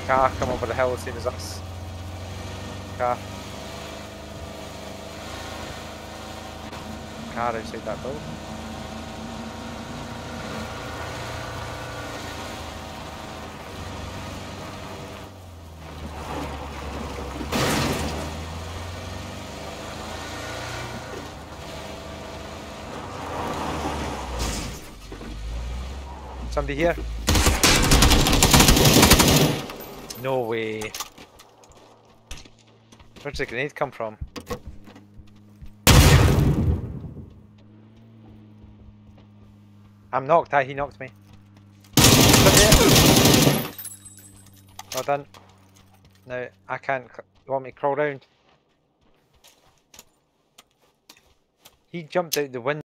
car come over the hill as soon as us. Car. Car outside that building. Somebody here? No way. Where'd the grenade come from? I'm knocked. Aye, he knocked me. Well done. Now, I can't. You want me to crawl round? He jumped out the window.